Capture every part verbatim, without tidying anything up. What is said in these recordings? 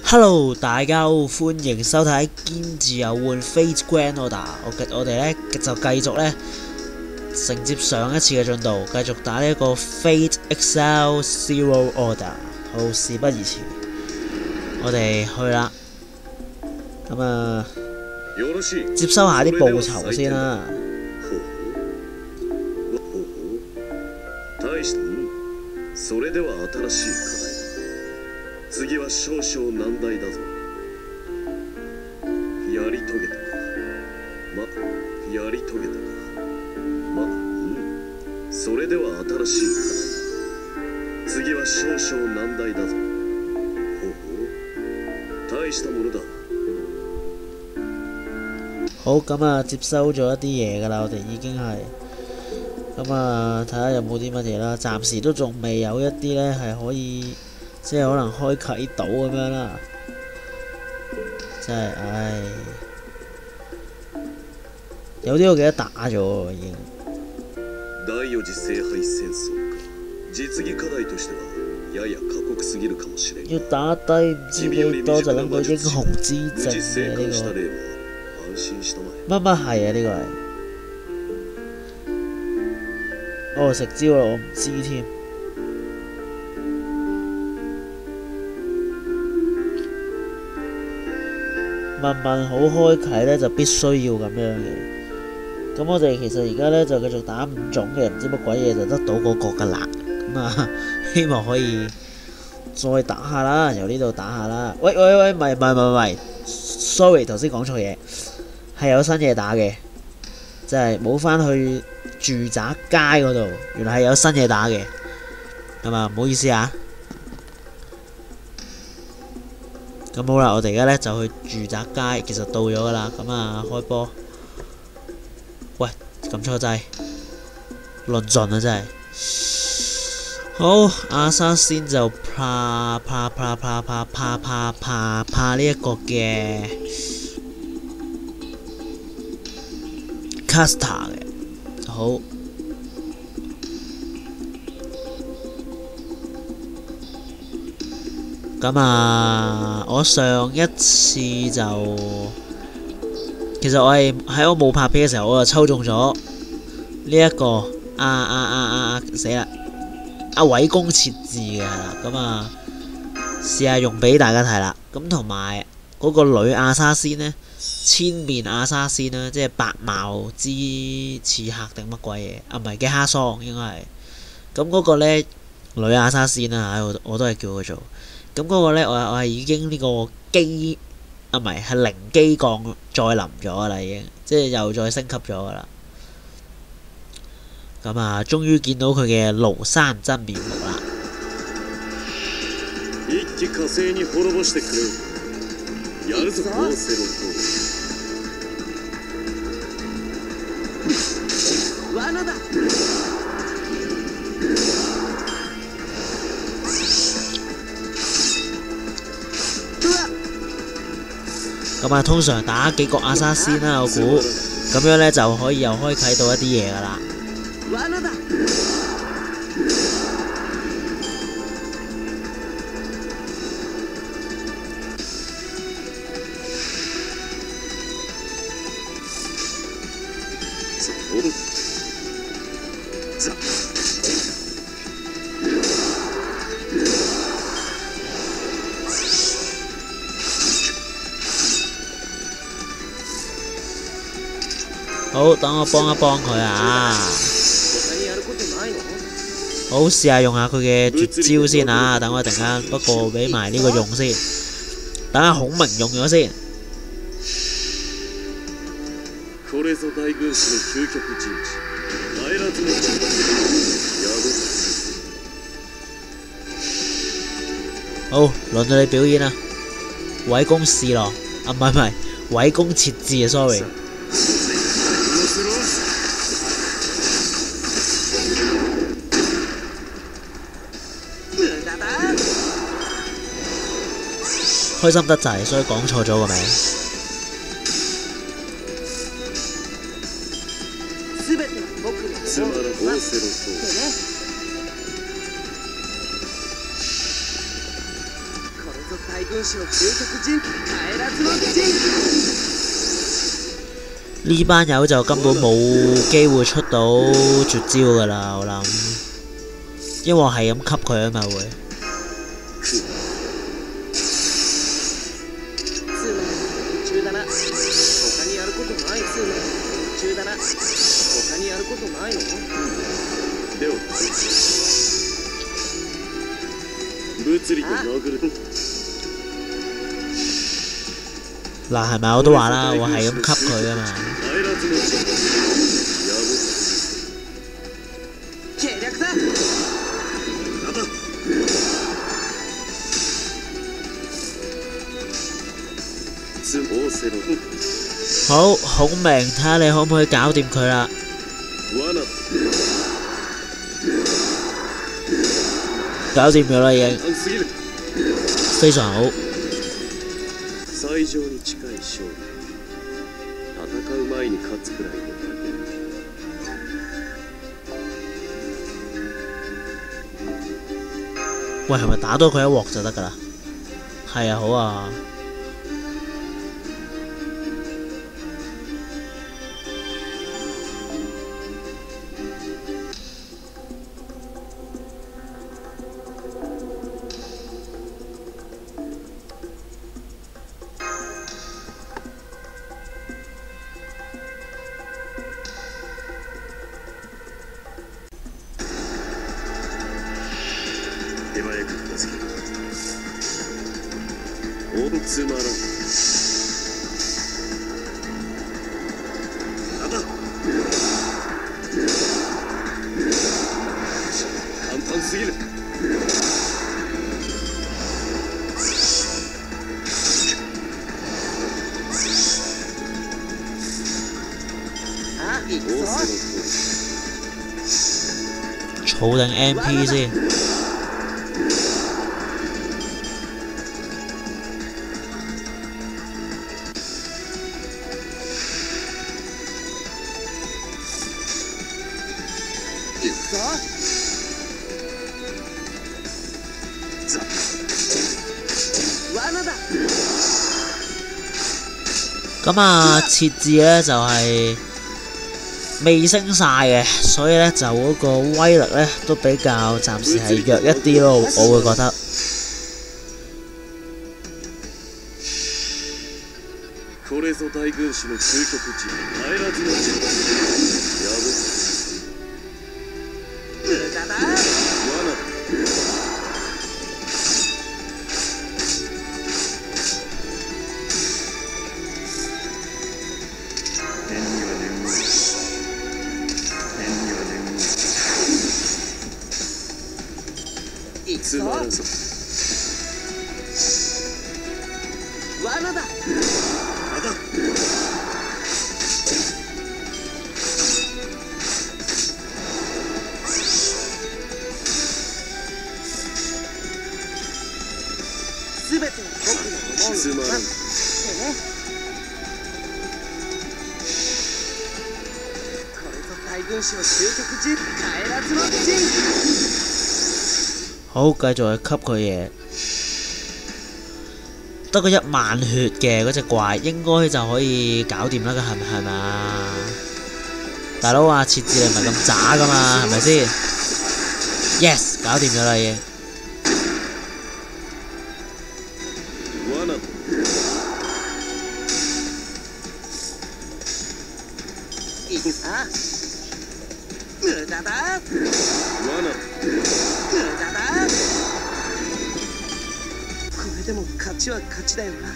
Hello，大家好，歡迎收睇堅持遊玩 Fate Grand Order。我我哋咧就繼續咧承接上一次嘅進度，繼續打呢一個 Fate Exile Zero Order。好，事不宜遲，我哋去啦。咁啊，接收下啲報酬先啦。 それでは新しい課題だ。次は少々難題だぞ。やり遂げたか。ま、やり遂げたか。ま、うん。それでは新しい課題だ。次は少々難題だぞ。ほうほう。大したものだ。 好，咁啊，接收咗一啲嘢㗎啦，我哋已經係。咁啊，睇下有冇啲乜嘢啦。暫時都仲未有一啲咧係可以，即係可能開啟到咁樣啦。真係，唉，有啲我記得打咗喎已經。 第四次聖杯戦爭か。実技課題としてはやや過酷すぎるかもしれん。 要打低唔知幾多就拎到英雄之證嘅呢個。乜乜係啊？呢個係。哦，食蕉啦，我唔知添。問問好開啟呢，就必須要咁樣嘅。咁我哋其實而家呢，就繼續打五種嘅，唔知乜鬼嘢就得到嗰個㗎啦。咁啊，希望可以再打下啦，由呢度打下啦。喂喂喂，唔係唔係唔係 ，sorry 頭先講錯嘢，係有新嘢打嘅，就係冇返去住宅街嗰度，原來係有新嘢打嘅，咁啊唔好意思啊。咁好啦，我哋而家咧就去住宅街，其實到咗噶啦。咁啊開波，喂撳錯掣，論盡啊真係。好，阿沙先就怕怕怕怕怕怕怕怕怕呢一個嘅 caster 嘅。好，咁啊，我上一次就其實我係喺我冇拍片嘅時候，我就抽中咗呢一個啊啊啊啊啊死啦！阿偉公設置嘅係啦，咁啊試下用俾大家睇啦。咁同埋嗰個女亞沙仙呢？千面亞沙仙啦，即係白貌之刺客定乜鬼嘢？啊，唔係嘅哈桑應該係。咁嗰個咧女亞沙仙啦，我我都係叫佢做。咁嗰個咧，我我係已經呢個機啊，唔係係零機降再臨咗啦，已經即係又再升級咗噶啦。咁啊，終於見到佢嘅廬山真面目啦！やるぞオセロト。罠だ。咁啊，通常打幾個亞沙仙啦，我估咁樣咧就可以又開啟到一啲嘢噶啦。罠だ。好，等我幫一幫佢啊！好，試下用下佢嘅絕招先啊！等我陣間，不過俾埋呢個用先。等下孔明用咗先。好，輪到你表演啦！偉公示羅啊，唔係唔係，偉公設置啊 ，sorry。開心得滯，所以講錯咗個名。 軍師の究極陣帰らずの陣。 呢班友就根本冇機會出到絕招㗎啦，我諗，因為我係咁吸佢啊嘛會。 中だな。他にやることない。中だな。他にやることないの？ では物理で殴る。 嗱係咪我都話啦，我係咁吸佢啊嘛。 計略だ。 好，孔明，睇下你可唔可以搞掂佢啦。搞掂咗啦已經，非常好。 最上に近い勝利。戦う前に勝つくらいのだけ。喂，係咪打多佢一鑊就得㗎啦？係啊，好啊。 手早く片付ける。おんつまらん。なんだ。簡単すぎる。 あ、いくぞ。 儲定 M P 先。咁啊，設置咧就係未升晒嘅，所以咧就嗰個威力咧都比較暫時係弱一啲咯，我會覺得。 これぞ大軍師の究極陣、帰らずの陣。やぶ。無駄だ。罠。つまらんぞ。 罠だ。すべては僕の思うつまらん。 これぞ大軍師の究極陣、帰らずの陣。 好，繼續去吸佢嘢，得個一萬血嘅嗰隻怪，應該就可以搞掂啦，係咪係咪啊？大佬話設置你唔係咁渣噶嘛，係咪先 ？Yes， 搞掂咗啦已經。 無駄だ。これでも勝ちは勝ちだよな。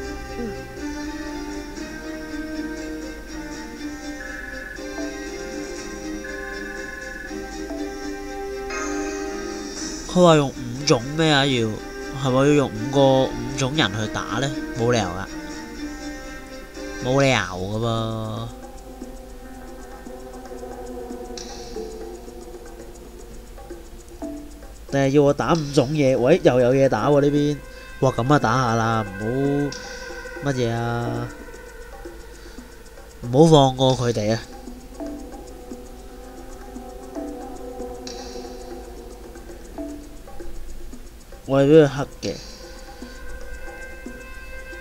佢話用五種咩啊？要係咪要用五個五種人去打呢？冇理由噶，冇理由噶噃。定係要我打五種嘢？喂，又有嘢打喎呢邊。哇，咁啊打下啦，唔好乜嘢啊，唔好放過佢哋啊！我係俾佢黑嘅，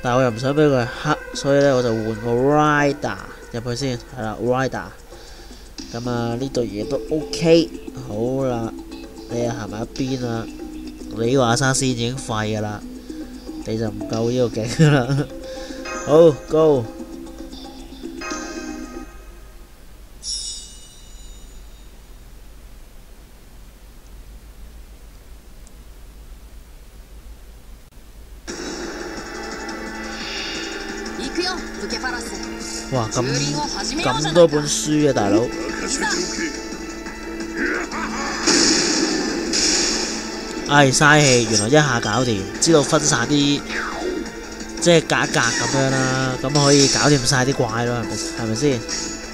但係我又唔想俾佢黑，所以咧我就換個 Rider 入去先，係啦 Rider。咁啊呢對嘢都 OK， 好啦，你啊行埋一邊啦。你個阿沙仙已經廢㗎啦，你就唔夠呢個勁㗎啦。好 ，Go！哇！咁咁多本書啊，大佬！唉，嘥氣，原來一下搞掂，知道分散啲，即係格一格咁樣啦，咁可以搞掂晒啲怪咯，係咪？係咪先？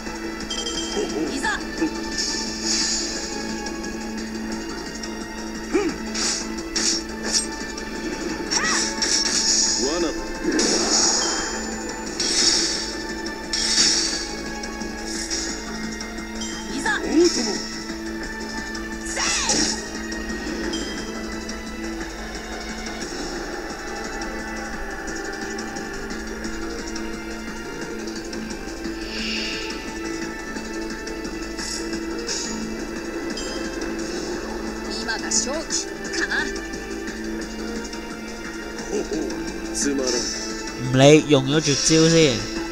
唔理，用咗絕招先。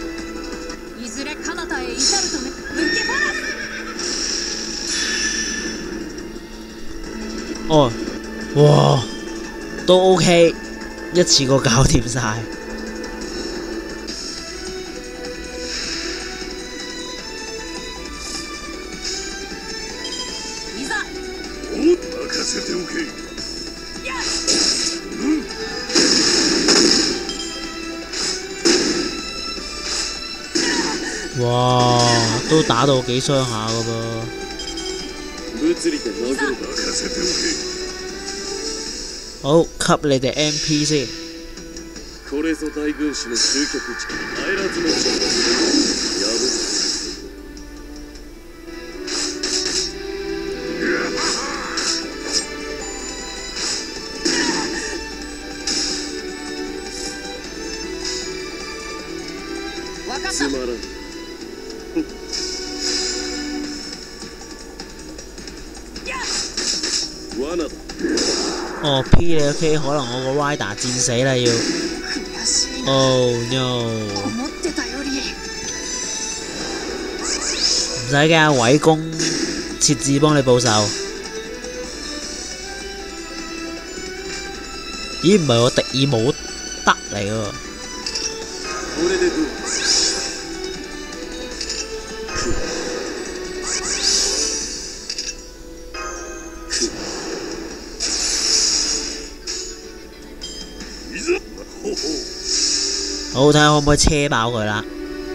哦，哇，都 OK， 一次過搞掂晒。哇，都打到幾傷下噶噃。好，給你哋 M P 先。 これぞ大軍師の終局地、アイラズの城。やぶ。つまらん。罠だ。哦 P 你 OK， 可能我個 Rider 戰死啦要。Oh no！ 唔使驚，偉公設置幫你報仇。咦？唔係我迪爾冇得嚟喎。好，睇下可唔可以車爆佢啦。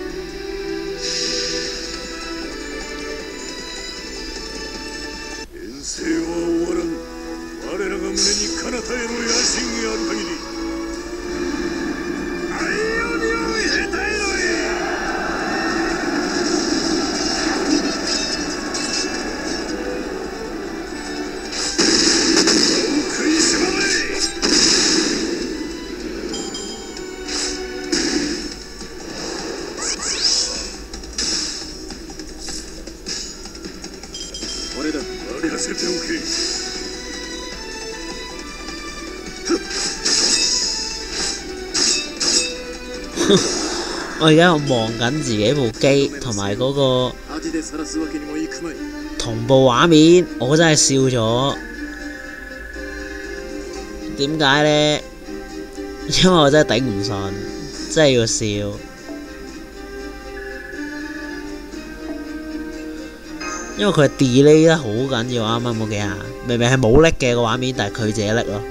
我而家望緊自己部機同埋嗰個同步畫面，我真係笑咗。點解呢？因為我真係頂唔順，真係要笑。因為佢係 delay 得好緊要，啱啱嗰幾下，明明係冇叻嘅個畫面，但係佢自己叻咯。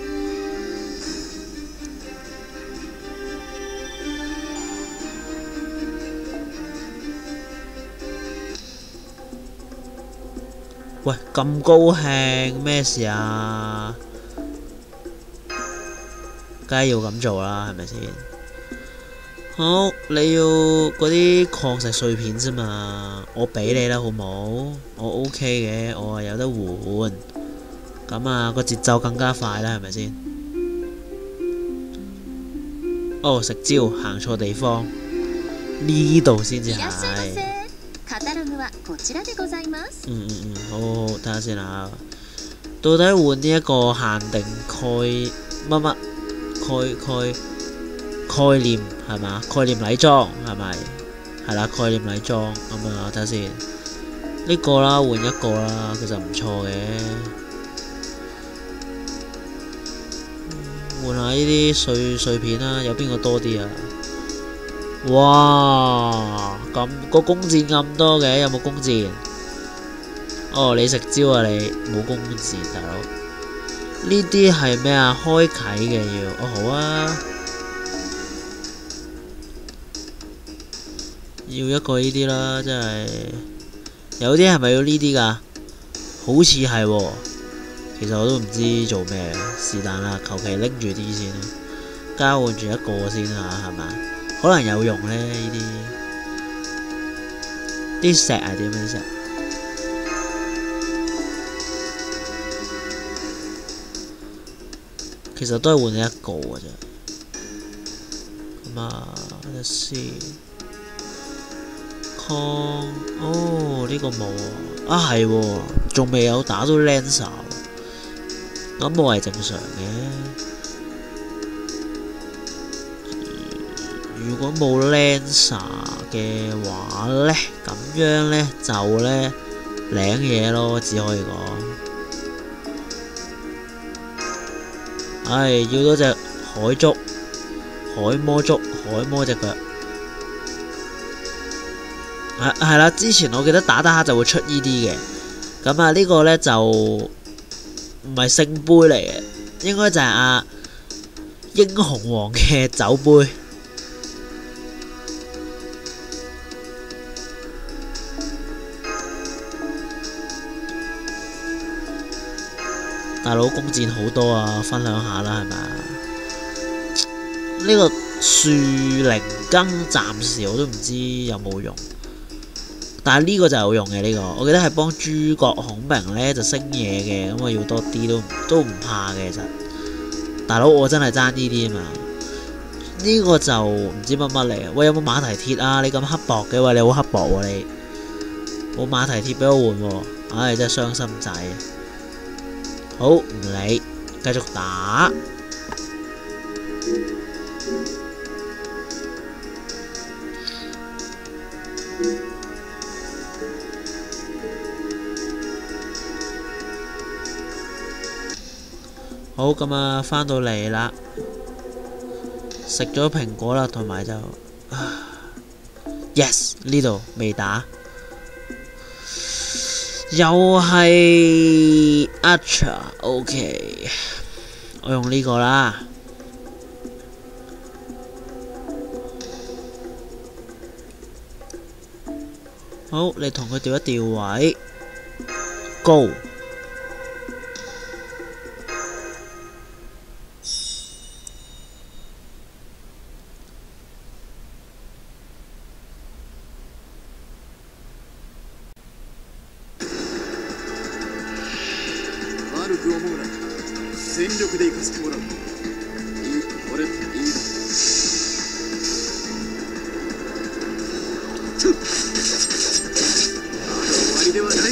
喂，咁高興咩事啊？梗係要咁做啦，係咪先？好，你要嗰啲礦石碎片啫嘛，我俾你啦，好冇？我 OK 嘅，我啊有得換，咁啊個節奏更加快啦，係咪先？ 哦，食蕉行錯地方，呢度先至いらっしゃいま係。 せ。カタログはこちらでございます。 嗯嗯嗯，好好好，睇下先啊。到底換呢一個限定概乜乜概概概念係嘛？概念禮裝係咪？係啦，概念禮裝咁啊，睇下先。呢個啦，換一個啦，其實唔錯嘅。換下呢啲碎碎片啦，有邊個多啲啊？哇！咁個弓箭咁多嘅，有冇弓箭？哦，你食蕉啊你，冇弓箭大佬。呢啲係咩啊？開啓嘅要，哦好啊。要一個呢啲啦，真係。有啲係咪要呢啲㗎？好似係喎。其實我都唔知做咩，是但啦，求其拎住啲先，交換住一個先啊，係咪？可能有用咧，呢啲啲石係點樣石？其實都係換一個嘅啫。咁啊，睇下先。抗哦，呢、這個冇啊，啊係喎，仲未有打到 Lancer。咁我係正常嘅。如果冇 Lancer 嘅話呢，咁樣呢就呢領嘢咯，只可以講。唉，要多隻海竹、海魔竹、海魔隻腳。係係啦，之前我記得打打下就會出呢啲嘅。咁啊，呢個呢就唔係聖杯嚟嘅，應該就係阿英雄王嘅酒杯。大佬弓箭好多啊，分享下啦，係咪啊？呢個樹靈根暫時我都唔知有冇用，但係呢個就有用嘅呢、這個，我記得係幫諸葛孔明呢就升嘢嘅，咁我要多啲都都唔怕嘅。其實大佬我真係爭呢啲啊嘛，呢、這個就唔知乜乜嚟嘅。喂，有冇馬蹄鐵啊？你咁刻薄嘅，喂，你好刻薄喎、啊、你，冇馬蹄鐵俾我換喎、啊，唉真係傷心仔。好，唔理，繼續打。好，咁啊，返到嚟啦，食咗蘋果啦，同埋就，yes 呢度未打。又係 Archer，OK， 我用呢個啦。好，你同佢調一調位 ，Go。 悪く思うな。全力で行かせてもらう。いい、俺いいだ。ちょっ。まだ終わりではない。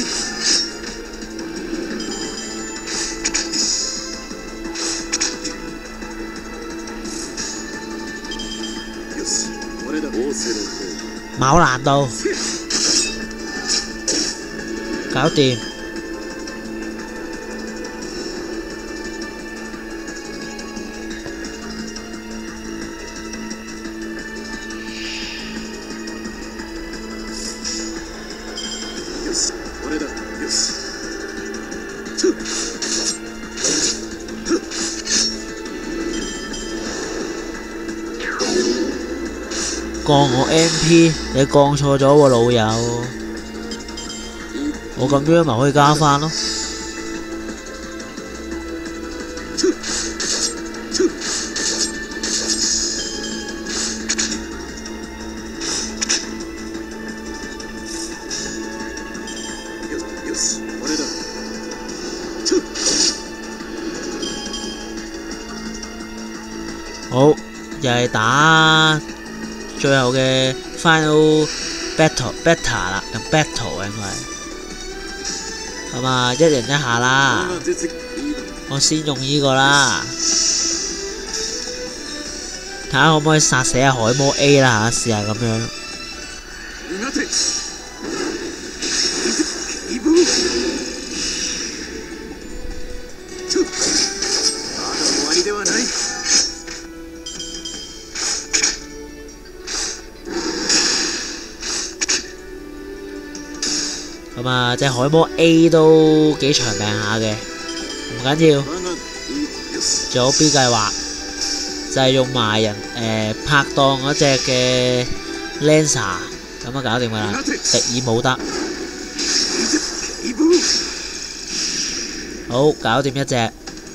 よし、俺だ。仰せの方。 冇難度，搞掂。降我 M P， 你降錯咗喎老友，我咁樣咪可以加翻咯。好， 就係打最後嘅 final battle battle 啦，咁 battle 應該係咁啊，一人一下啦。我先用呢個啦，睇下可唔可以殺死阿海魔 A 啦嚇，試下咁樣。咁啊，隻海魔 A 都幾長命下嘅，唔緊要。仲有 B 計劃，就係用埋人誒拍檔嗰隻嘅 Lancer， 咁啊搞掂㗎啦，迪爾冇得。好，搞掂一隻。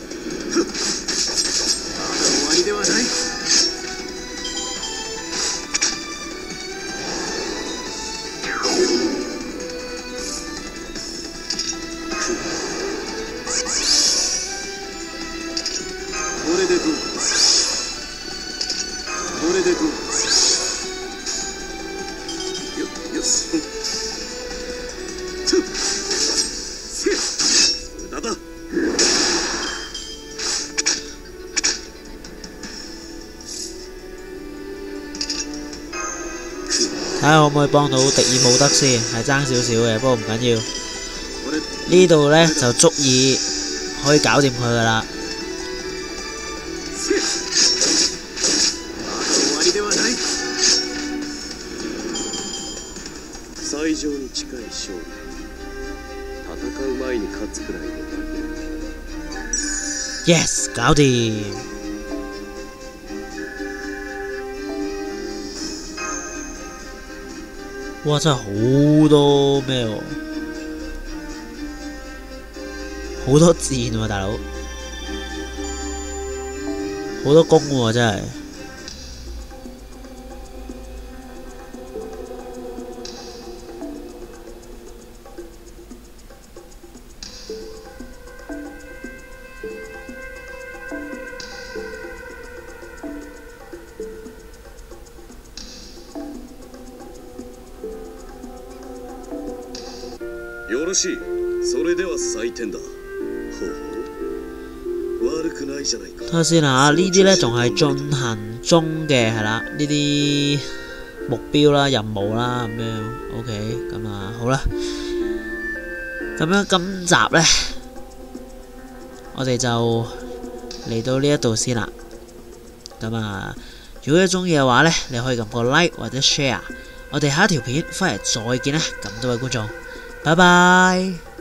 睇下可唔可以幫到迪爾冇得先，係爭少少嘅，不過唔緊要。呢度呢就足以可以搞掂佢噶啦。 最上に近い勝利。戦う前に勝つくらいのだけ。 Yes， 搞掂。哇！真係好多咩喎，好多箭喎，大佬，好多弓喎，真係。 よろしい。それでは採點だ。ほほ悪くないじゃないか。 睇下先嚇，呢啲呢仲係進行中嘅，係啦，呢啲目標啦、任務啦咁樣。OK， 咁啊好啦，咁樣今集呢，我哋就嚟到呢一度先啦。咁啊，如果你中意嘅話呢，你可以撳個 like 或者 share。我哋下一條片翻嚟再見啦，咁多位觀眾。拜拜。